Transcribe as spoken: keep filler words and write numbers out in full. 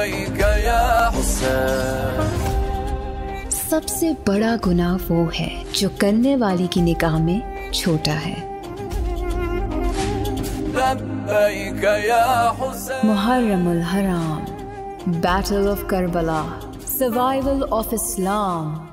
सबसे बड़ा गुनाह वो है जो करने वाले की निगाह में छोटा है। मुहर्रमुल हराम, battle of Karbala, survival of Islam.